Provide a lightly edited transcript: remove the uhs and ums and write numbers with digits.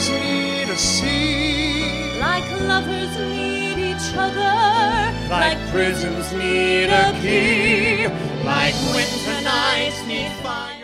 lovers need a sea, like lovers need each other, like prisons need a key, like winter nights need fire.